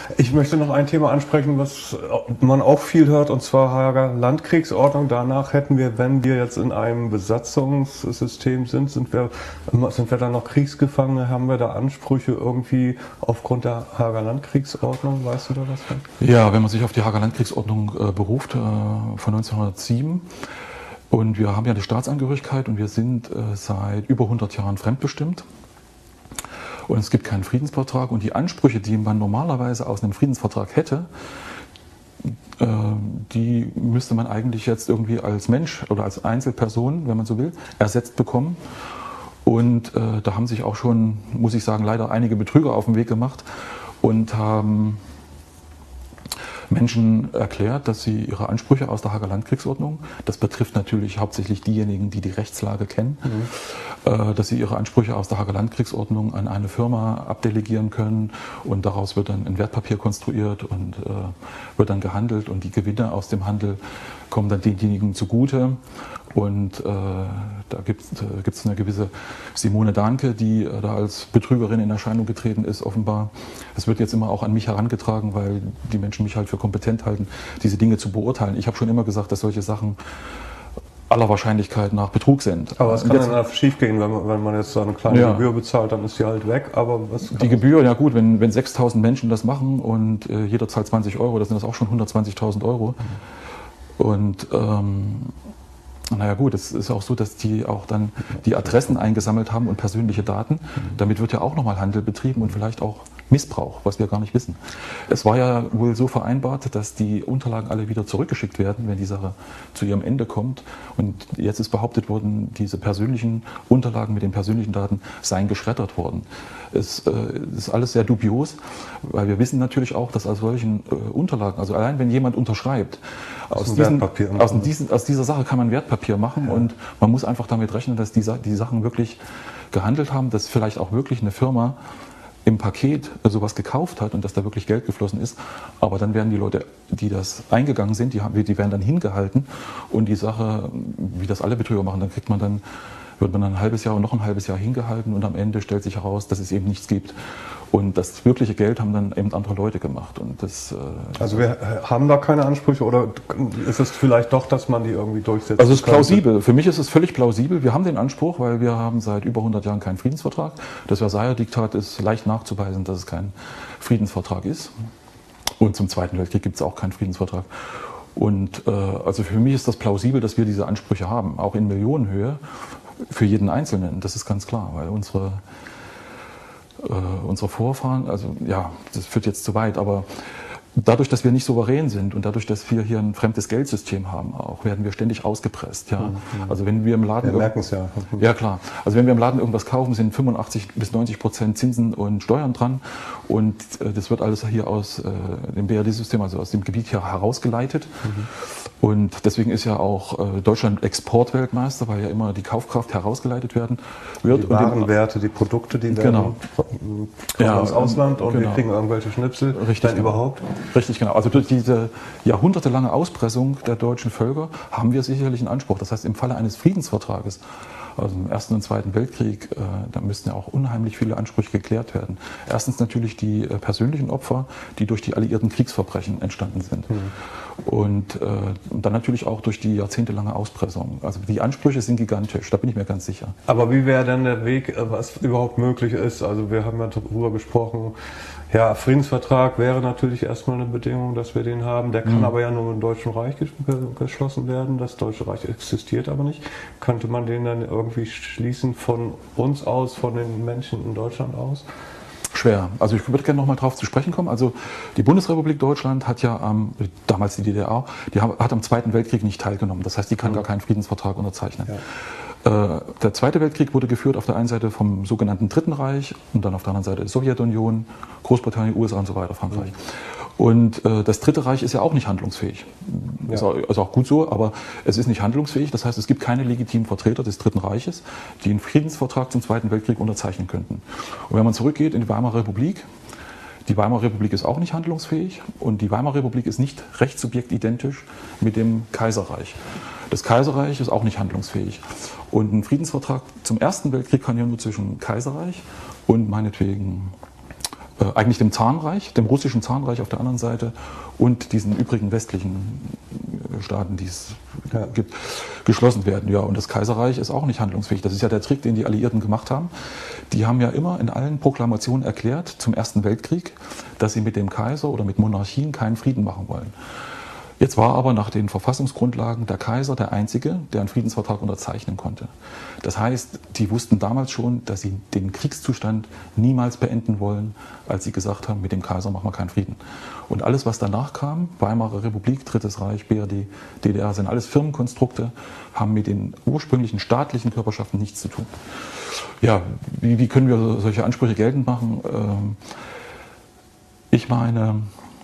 Ich möchte noch ein Thema ansprechen, was man auch viel hört, und zwar Haager Landkriegsordnung. Danach hätten wir, wenn wir jetzt in einem Besatzungssystem sind wir dann noch Kriegsgefangene? Haben wir da Ansprüche irgendwie aufgrund der Haager Landkriegsordnung? Weißt du da was? Ja, wenn man sich auf die Haager Landkriegsordnung beruft von 1907, und wir haben ja die Staatsangehörigkeit und wir sind seit über 100 Jahren fremdbestimmt. Und es gibt keinen Friedensvertrag, und die Ansprüche, die man normalerweise aus einem Friedensvertrag hätte, die müsste man eigentlich jetzt irgendwie als Mensch oder als Einzelperson, wenn man so will, ersetzt bekommen. Und da haben sich auch schon, muss ich sagen, leider einige Betrüger auf den Weg gemacht und haben Menschen erklärt, dass sie ihre Ansprüche aus der Haager Landkriegsordnung, das betrifft natürlich hauptsächlich diejenigen, die die Rechtslage kennen, dass sie ihre Ansprüche aus der Haager Landkriegsordnung an eine Firma abdelegieren können, und daraus wird dann ein Wertpapier konstruiert und wird dann gehandelt, und die Gewinne aus dem Handel kommen dann denjenigen zugute. Und da gibt es eine gewisse Simone Dahnke, die da als Betrügerin in Erscheinung getreten ist, offenbar. Es wird jetzt immer auch an mich herangetragen, weil die Menschen mich halt für kompetent halten, diese Dinge zu beurteilen. Ich habe schon immer gesagt, dass solche Sachen aller Wahrscheinlichkeit nach Betrug sind. Aber was kann dann schief gehen, wenn man jetzt so eine kleine Gebühr bezahlt, dann ist die halt weg. Aber was die Gebühr, ja gut, wenn 6.000 Menschen das machen und jeder zahlt 20 Euro, das sind das auch schon 120.000 Euro. Und naja gut, es ist auch so, dass die auch dann die Adressen eingesammelt haben und persönliche Daten. Damit wird ja auch nochmal Handel betrieben und vielleicht auch Missbrauch, was wir gar nicht wissen. Es war ja wohl so vereinbart, dass die Unterlagen alle wieder zurückgeschickt werden, wenn die Sache zu ihrem Ende kommt. Und jetzt ist behauptet worden, diese persönlichen Unterlagen mit den persönlichen Daten seien geschreddert worden. Es ist alles sehr dubios, weil wir wissen natürlich auch, dass aus solchen Unterlagen, also allein wenn jemand unterschreibt, aus dieser Sache kann man Wertpapier machen, und man muss einfach damit rechnen, dass die Sachen wirklich gehandelt haben, dass vielleicht auch wirklich eine Firma im Paket sowas gekauft hat und dass da wirklich Geld geflossen ist. Aber dann werden die Leute, die das eingegangen sind, die werden dann hingehalten, und die Sache, wie das alle Betrüger machen, wird man dann ein halbes Jahr und noch ein halbes Jahr hingehalten, und am Ende stellt sich heraus, dass es eben nichts gibt. Und das wirkliche Geld haben dann eben andere Leute gemacht. Und also wir haben da keine Ansprüche, oder ist es vielleicht doch, dass man die irgendwie durchsetzt? Also es ist plausibel. Für mich ist es völlig plausibel. Wir haben den Anspruch, weil wir haben seit über 100 Jahren keinen Friedensvertrag. Das Versailler Diktat ist leicht nachzuweisen, dass es kein Friedensvertrag ist. Und zum Zweiten Weltkrieg gibt es auch keinen Friedensvertrag. Und also für mich ist das plausibel, dass wir diese Ansprüche haben, auch in Millionenhöhe für jeden Einzelnen. Das ist ganz klar, weil unsere Vorfahren, also ja, das führt jetzt zu weit, aber dadurch, dass wir nicht souverän sind und dadurch, dass wir hier ein fremdes Geldsystem haben, auch werden wir ständig ausgepresst. Ja. Also wenn wir im Laden, wir merken es ja. Ja klar. Also wenn wir im Laden irgendwas kaufen, sind 85 bis 90% Zinsen und Steuern dran, und das wird alles hier aus dem BRD-System, also aus dem Gebiet hier herausgeleitet. Und deswegen ist ja auch Deutschland Exportweltmeister, weil ja immer die Kaufkraft herausgeleitet wird. Die Warenwerte, die Produkte, die werden kommen aus Ausland, und wir kriegen irgendwelche Schnipsel. Richtig, überhaupt. Richtig, genau. Also durch diese jahrhundertelange Auspressung der deutschen Völker haben wir sicherlich einen Anspruch. Das heißt, im Falle eines Friedensvertrages, also im Ersten und Zweiten Weltkrieg, da müssten ja auch unheimlich viele Ansprüche geklärt werden. Erstens natürlich die persönlichen Opfer, die durch die alliierten Kriegsverbrechen entstanden sind. Und dann natürlich auch durch die jahrzehntelange Auspressung. Also die Ansprüche sind gigantisch, da bin ich mir ganz sicher. Aber wie wäre denn der Weg, was überhaupt möglich ist? Also wir haben ja darüber gesprochen, ja, Friedensvertrag wäre natürlich erstmal eine Bedingung, dass wir den haben. Der kann aber ja nur im Deutschen Reich geschlossen werden. Das Deutsche Reich existiert aber nicht. Könnte man den dann irgendwie schließen von uns aus, von den Menschen in Deutschland aus? Schwer. Also ich würde gerne noch mal drauf zu sprechen kommen. Also die Bundesrepublik Deutschland hat ja damals die DDR, hat am Zweiten Weltkrieg nicht teilgenommen. Das heißt, die kann gar keinen Friedensvertrag unterzeichnen. Ja. Der Zweite Weltkrieg wurde geführt auf der einen Seite vom sogenannten Dritten Reich und dann auf der anderen Seite die Sowjetunion, Großbritannien, USA und so weiter, Frankreich. Und das Dritte Reich ist ja auch nicht handlungsfähig. Ja. Ist auch gut so, aber es ist nicht handlungsfähig. Das heißt, es gibt keine legitimen Vertreter des Dritten Reiches, die einen Friedensvertrag zum Zweiten Weltkrieg unterzeichnen könnten. Und wenn man zurückgeht in die Weimarer Republik, die Weimarer Republik ist auch nicht handlungsfähig, und die Weimarer Republik ist nicht rechtssubjektidentisch mit dem Kaiserreich. Das Kaiserreich ist auch nicht handlungsfähig. Und ein Friedensvertrag zum Ersten Weltkrieg kann ja nur zwischen Kaiserreich und meinetwegen eigentlich dem Zarenreich, dem russischen Zarenreich auf der anderen Seite und diesen übrigen westlichen Staaten, die es gibt, geschlossen werden. Ja, und das Kaiserreich ist auch nicht handlungsfähig. Das ist ja der Trick, den die Alliierten gemacht haben. Die haben ja immer in allen Proklamationen erklärt zum Ersten Weltkrieg, dass sie mit dem Kaiser oder mit Monarchien keinen Frieden machen wollen. Jetzt war aber nach den Verfassungsgrundlagen der Kaiser der Einzige, der einen Friedensvertrag unterzeichnen konnte. Das heißt, die wussten damals schon, dass sie den Kriegszustand niemals beenden wollen, als sie gesagt haben, mit dem Kaiser machen wir keinen Frieden. Und alles, was danach kam, Weimarer Republik, Drittes Reich, BRD, DDR, sind alles Firmenkonstrukte, haben mit den ursprünglichen staatlichen Körperschaften nichts zu tun. Ja, wie können wir solche Ansprüche geltend machen? Ich meine,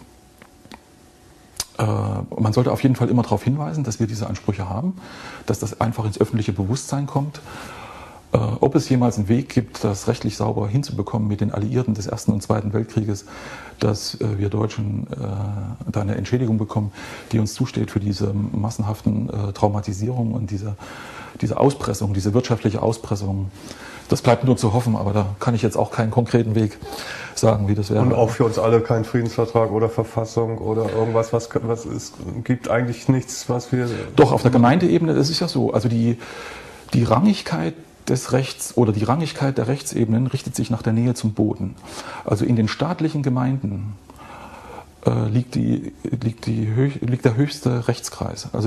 man sollte auf jeden Fall immer darauf hinweisen, dass wir diese Ansprüche haben, dass das einfach ins öffentliche Bewusstsein kommt. Ob es jemals einen Weg gibt, das rechtlich sauber hinzubekommen mit den Alliierten des Ersten und Zweiten Weltkrieges, dass wir Deutschen da eine Entschädigung bekommen, die uns zusteht für diese massenhaften Traumatisierungen und diese Auspressung, diese wirtschaftliche Auspressung. Das bleibt nur zu hoffen, aber da kann ich jetzt auch keinen konkreten Weg sagen, wie das wäre. Und auch für uns alle kein Friedensvertrag oder Verfassung oder irgendwas, was es gibt eigentlich nichts, was wir... Doch, auf der Gemeindeebene ist es ja so. Also die Rangigkeit des Rechts oder die Rangigkeit der Rechtsebenen richtet sich nach der Nähe zum Boden. Also in den staatlichen Gemeinden liegt der höchste Rechtskreis. Also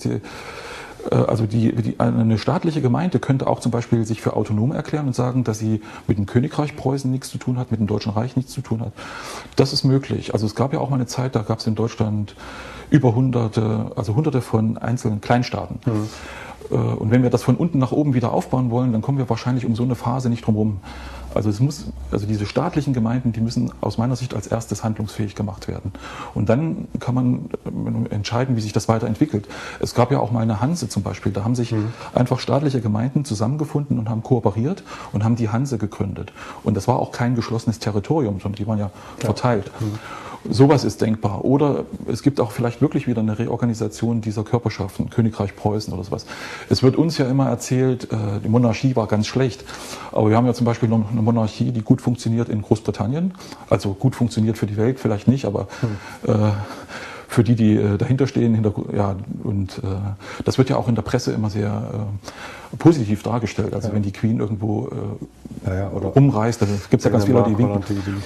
eine staatliche Gemeinde könnte auch zum Beispiel sich für autonom erklären und sagen, dass sie mit dem Königreich Preußen nichts zu tun hat, mit dem Deutschen Reich nichts zu tun hat. Das ist möglich. Also es gab ja auch mal eine Zeit, da gab es in Deutschland über hunderte von einzelnen Kleinstaaten. Und wenn wir das von unten nach oben wieder aufbauen wollen, dann kommen wir wahrscheinlich um so eine Phase nicht drum herum. Also diese staatlichen Gemeinden, die müssen aus meiner Sicht als erstes handlungsfähig gemacht werden. Und dann kann man entscheiden, wie sich das weiterentwickelt. Es gab ja auch mal eine Hanse zum Beispiel. Da haben sich einfach staatliche Gemeinden zusammengefunden und haben kooperiert und haben die Hanse gegründet. Und das war auch kein geschlossenes Territorium, sondern die waren ja verteilt. Sowas ist denkbar. Oder es gibt auch vielleicht wirklich wieder eine Reorganisation dieser Körperschaften, Königreich Preußen oder sowas. Es wird uns ja immer erzählt, die Monarchie war ganz schlecht. Aber wir haben ja zum Beispiel noch eine Monarchie, die gut funktioniert in Großbritannien. Also gut funktioniert für die Welt vielleicht nicht, aber für die dahinter stehen. Das wird ja auch in der Presse immer sehr positiv dargestellt. Also wenn die Queen irgendwo rumreist, da gibt es ja ganz viele Leute, die winken.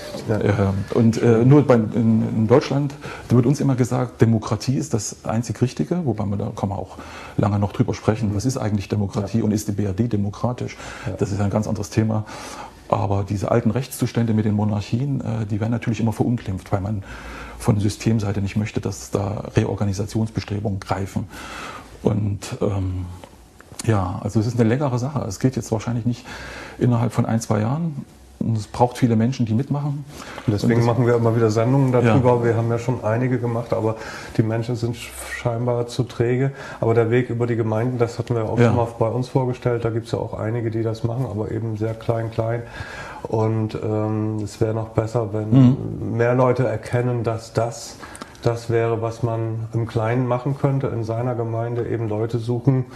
Nur in Deutschland wird uns immer gesagt, Demokratie ist das einzig Richtige, wobei da kann man auch lange noch drüber sprechen. Was ist eigentlich Demokratie und ist die BRD demokratisch? Das ist ein ganz anderes Thema. Aber diese alten Rechtszustände mit den Monarchien, die werden natürlich immer verunglimpft, weil man von Systemseite nicht möchte, dass da Reorganisationsbestrebungen greifen. Und also es ist eine längere Sache. Es geht jetzt wahrscheinlich nicht innerhalb von 1-2 Jahren. Und es braucht viele Menschen, die mitmachen. Und deswegen machen wir immer wieder Sendungen darüber. Ja. Wir haben ja schon einige gemacht, aber die Menschen sind scheinbar zu träge. Aber der Weg über die Gemeinden, das hatten wir auch schon mal bei uns vorgestellt. Da gibt es ja auch einige, die das machen, aber eben sehr klein. Und es wäre noch besser, wenn mehr Leute erkennen, dass das wäre, was man im Kleinen machen könnte, in seiner Gemeinde eben Leute suchen,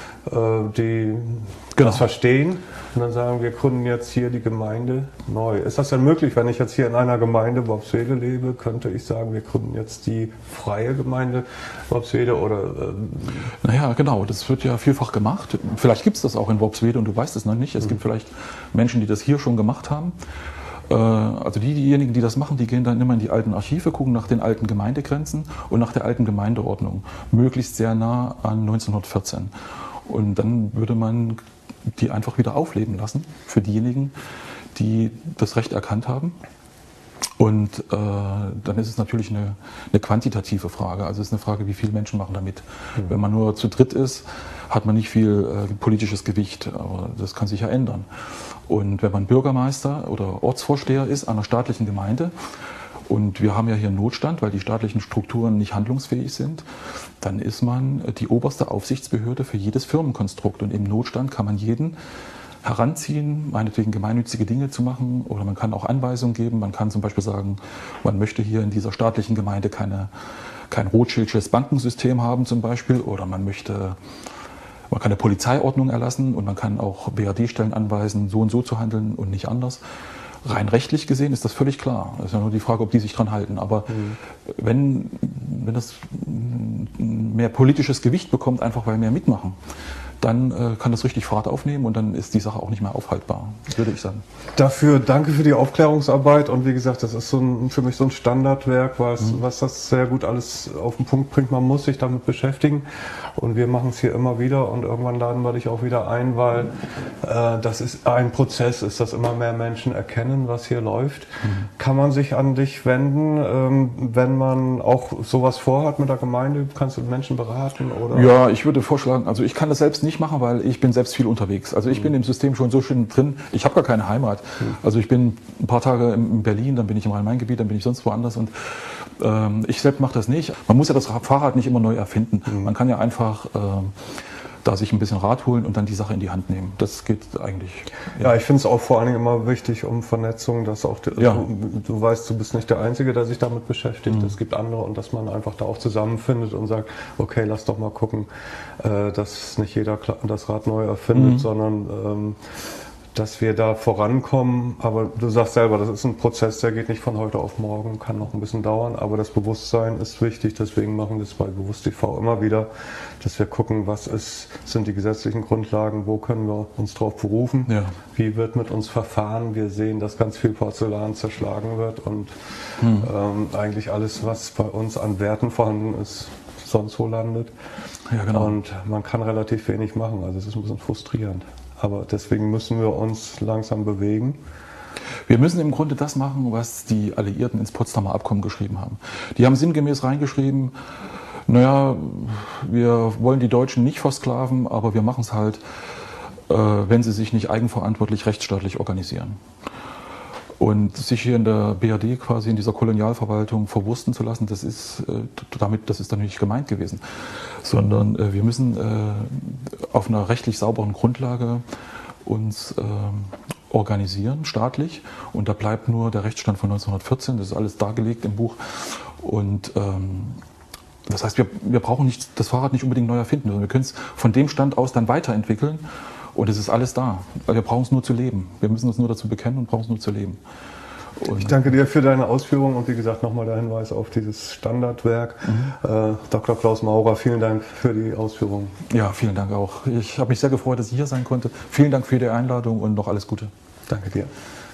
die das verstehen und dann sagen, wir gründen jetzt hier die Gemeinde neu. Ist das denn möglich, wenn ich jetzt hier in einer Gemeinde Worpswede lebe, könnte ich sagen, wir gründen jetzt die freie Gemeinde Worpswede oder... Naja, genau, das wird ja vielfach gemacht. Vielleicht gibt es das auch in Worpswede und du weißt es noch nicht. Es gibt vielleicht Menschen, die das hier schon gemacht haben. Also diejenigen, die das machen, die gehen dann immer in die alten Archive, gucken nach den alten Gemeindegrenzen und nach der alten Gemeindeordnung. Möglichst sehr nah an 1914. Und dann würde man die einfach wieder aufleben lassen für diejenigen, die das Recht erkannt haben. Und dann ist es natürlich eine quantitative Frage. Also es ist eine Frage, wie viele Menschen machen damit. Wenn man nur zu dritt ist, hat man nicht viel politisches Gewicht. Aber das kann sich ja ändern. Und wenn man Bürgermeister oder Ortsvorsteher ist einer staatlichen Gemeinde, und wir haben ja hier Notstand, weil die staatlichen Strukturen nicht handlungsfähig sind, dann ist man die oberste Aufsichtsbehörde für jedes Firmenkonstrukt. Und im Notstand kann man jeden heranziehen, meinetwegen gemeinnützige Dinge zu machen, oder man kann auch Anweisungen geben. Man kann zum Beispiel sagen, man möchte hier in dieser staatlichen Gemeinde kein Rothschildsches Bankensystem haben zum Beispiel, oder man kann eine Polizeiordnung erlassen und man kann auch BRD-Stellen anweisen, so und so zu handeln und nicht anders. Rein rechtlich gesehen ist das völlig klar. Es ist ja nur die Frage, ob die sich dran halten. Aber wenn das mehr politisches Gewicht bekommt, einfach weil mehr mitmachen, dann kann das richtig Fahrt aufnehmen und dann ist die Sache auch nicht mehr aufhaltbar, würde ich sagen. Dafür danke für die Aufklärungsarbeit und wie gesagt, das ist für mich so ein Standardwerk, was das sehr gut alles auf den Punkt bringt. Man muss sich damit beschäftigen und wir machen es hier immer wieder und irgendwann laden wir dich auch wieder ein, weil das ist ein Prozess, ist, dass immer mehr Menschen erkennen, was hier läuft. Kann man sich an dich wenden, wenn man auch sowas vorhat mit der Gemeinde? Kannst du Menschen beraten? Oder? Ja, ich würde vorschlagen, also ich kann das selbst nicht machen, weil ich bin selbst viel unterwegs. Also ich bin im System schon so schön drin, ich habe gar keine Heimat. Also ich bin ein paar Tage in Berlin, dann bin ich im Rhein-Main-Gebiet, dann bin ich sonst woanders und ich selbst mache das nicht. Man muss ja das Fahrrad nicht immer neu erfinden. Man kann ja einfach da sich ein bisschen Rat holen und dann die Sache in die Hand nehmen. Das geht eigentlich. Ja, ich finde es auch vor allen Dingen immer wichtig, um Vernetzung, dass auch du weißt, du bist nicht der Einzige, der sich damit beschäftigt. Es gibt andere und dass man einfach da auch zusammenfindet und sagt, okay, lass doch mal gucken, dass nicht jeder das Rad neu erfindet, sondern dass wir da vorankommen. Aber du sagst selber, das ist ein Prozess, der geht nicht von heute auf morgen, kann noch ein bisschen dauern, aber das Bewusstsein ist wichtig, deswegen machen wir es bei Bewusst TV immer wieder, dass wir gucken, sind die gesetzlichen Grundlagen, wo können wir uns drauf berufen, wie wird mit uns verfahren. Wir sehen, dass ganz viel Porzellan zerschlagen wird und eigentlich alles, was bei uns an Werten vorhanden ist, sonst wo landet. Ja, genau. Und man kann relativ wenig machen, also es ist ein bisschen frustrierend. Aber deswegen müssen wir uns langsam bewegen. Wir müssen im Grunde das machen, was die Alliierten ins Potsdamer Abkommen geschrieben haben. Die haben sinngemäß reingeschrieben, naja, wir wollen die Deutschen nicht versklaven, aber wir machen es halt, wenn sie sich nicht eigenverantwortlich rechtsstaatlich organisieren. Und sich hier in der BRD quasi in dieser Kolonialverwaltung verwursten zu lassen, das ist dann nicht gemeint gewesen. Sondern wir müssen auf einer rechtlich sauberen Grundlage uns organisieren, staatlich. Und da bleibt nur der Rechtsstand von 1914, das ist alles dargelegt im Buch. Und das heißt, wir brauchen das Fahrrad nicht unbedingt neu erfinden, sondern wir können es von dem Stand aus dann weiterentwickeln. Und es ist alles da. Wir brauchen es nur zu leben. Wir müssen uns nur dazu bekennen und brauchen es nur zu leben. Ich danke dir für deine Ausführungen und wie gesagt nochmal der Hinweis auf dieses Standardwerk. Dr. Klaus Maurer, vielen Dank für die Ausführungen. Ja, vielen Dank auch. Ich habe mich sehr gefreut, dass ich hier sein konnte. Vielen Dank für die Einladung und noch alles Gute. Danke dir.